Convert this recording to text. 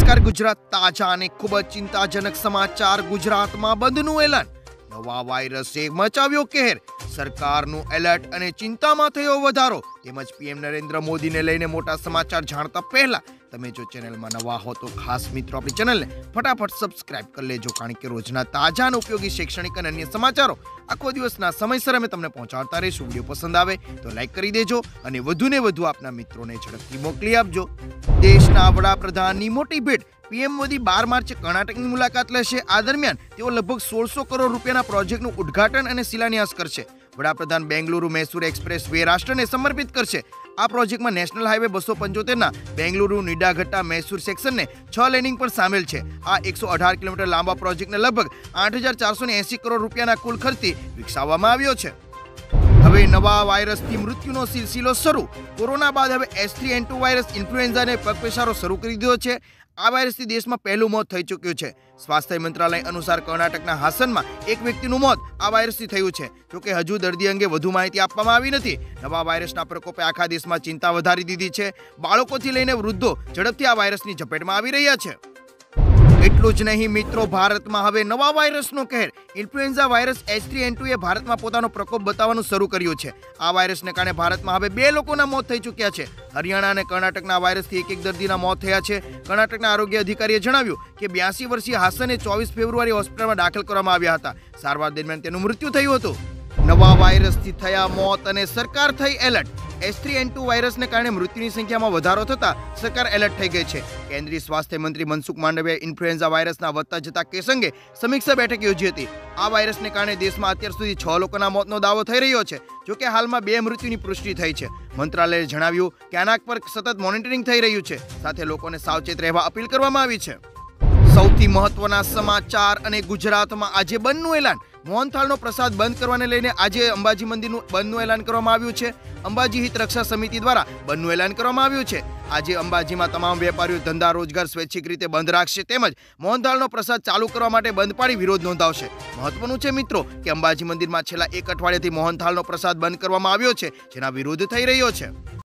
નમસ્કાર ગુજરાત તાજા અને ખૂબ જ ચિંતાજનક સમાચાર ગુજરાતમાં બંધનું એલાન નવા વાયરસે મચાવ્યો કહેર સરકારનું એલર્ટ અને ચિંતામાં થયો વધારો તેમજ પીએમ નરેન્દ્ર મોદીને લઈને મોટા સમાચાર જાણતા પહેલા તમે જો ચેનલમાં નવા હો તો ખાસ મિત્રો આપણી ચેનલને ફટાફટ સબસ્ક્રાઇબ કરી લેજો કારણ કે રોજના તાજા અને ઉપયોગી શૈક્ષણિક અને અન્ય સમાચારો આખો દિવસના સમયસર અમે તમને પહોંચાડતા રહીશું। વિડીયો પસંદ આવે તો લાઈક કરી દેજો અને વધુને વધુ આપના મિત્રોને ઝડપથી મોકલી આપજો। દેશના વડાપ્રધાનની મોટી ભેટ પીએમ મોદી 12 માર્ચે કર્ણાટકની મુલાકાત લેશે। આ દરમિયાન તેઓ લગભગ 1600 કરોડ રૂપિયાના પ્રોજેક્ટનું ઉદ્ઘાટન અને શિલાન્યાસ કરશે। વડાપ્રધાન બેંગલુરુ મૈસૂર એક્સપ્રેસ વે રાષ્ટ્રને સમર્પિત કરશે। આ પ્રોજેક્ટમાં નેશનલ હાઈવે 275ના બેંગલુરુ નિડાઘટ્ટા મૈસૂર સેક્શનને 6 લેનિંગ પણ સામેલ છે। આ 118 કિલોમીટર લાંબા પ્રોજેક્ટને લગભગ 8480 કરોડ રૂપિયાના કુલ ખર્ચથી વિકસાવવામાં આવ્યો છે। હવે નવા વાયરસથી મૃત્યુનો સિલસિલો શરૂ। કોરોના બાદ હવે H3N2 વાયરસ ઇન્ફ્લુએન્ઝાને પગપેસારો શરૂ કરી દીધો છે। આ વાયરસથી દેશમાં પહેલું મોત થઈ ચૂક્યું છે। સ્વાસ્થ્ય મંત્રાલય અનુસાર કર્ણાટકના હાસનમાં એક વ્યક્તિનું મોત આ વાયરસથી થયું છે। જોકે હજુ દર્દી અંગે વધુ માહિતી આપવામાં આવી નથી। નવા વાયરસના પ્રકોપે આખા દેશમાં ચિંતા વધારી દીધી છે। બાળકોથી લઈને વૃદ્ધો ઝડપથી આ વાયરસની ઝપેટમાં આવી રહ્યા છે। એટલું જ નહીં મિત્રો, ભારતમાં હવે નવા વાયરસનો કહેર ઇન્ફ્લુએન્ઝા વાયરસ H3N2 એ ભારતમાં પોતાનો પ્રકોપ બતાવવાનું શરૂ કર્યું છે। આ વાયરસને કારણે ભારતમાં હવે 2 લોકોના મોત થઈ ચૂક્યા છે। હરિયાણા અને કર્ણાટકના વાયરસથી એક દર્દીના મોત થયા છે। કર્ણાટકના આરોગ્ય અધિકારીએ જણાવ્યું કે 82 વર્ષીય હાસને 24 ફેબ્રુઆરી હોસ્પિટલમાં દાખલ કરવામાં આવ્યા હતા। સારવાર દરમિયાન તેનું મૃત્યુ થયું હતું। નવા વાયરસથી થયા મોત અને સરકાર થઈ એલર્ટ। H3N2 વાયરસને કારણે મૃત્યુની સંખ્યામાં વધારો થતા સરકાર એલર્ટ થઈ ગઈ છે। કેન્દ્રીય સ્વાસ્થ્ય મંત્રી મનસુખ માંડવિયાએ ઇન્ફ્લુએન્ઝા વાયરસના વધતા જતા કેસ અંગે સમીક્ષા બેઠક યોજી હતી। આ વાયરસને કારણે દેશમાં અત્યાર સુધી 6 લોકોના મોતનો દાવો થઈ રહ્યો છે। જોકે હાલમાં 2 મૃત્યુની પુષ્ટિ થઈ છે। મંત્રાલયે જણાવ્યું કે આના પર સતત મોનિટરિંગ થઈ રહ્યું છે, સાથે લોકોને સાવચેત રહેવા અપીલ કરવામાં આવી છે। સૌથી મહત્વના સમાચાર અને ગુજરાતમાં આજે બંધનું એલાન। મોહનથાળનો પ્રસાદ બંધ કરવાને લઈને આજે અંબાજી મંદિરનું બંધનું એલાન કરવામાં આવ્યું છે। અંબાજી હિત રક્ષા સમિતિ દ્વારા બંધનું એલાન કરવામાં આવ્યું છે। આજે અંબાજીમાં તમામ વેપારીઓ ધંધા રોજગાર સ્વૈચ્છિક રીતે બંધ રાખશે તેમજ મોહનથાળનો પ્રસાદ ચાલુ કરવા માટે બંધ પાડી વિરોધ નોંધાવશે। મહત્વનું છે મિત્રો કે અંબાજી મંદિરમાં છેલ્લા 1 અઠવાડિયાથી મોહનથાળનો પ્રસાદ બંધ કરવામાં આવ્યો છે, જેના વિરોધ થઈ રહ્યો છે।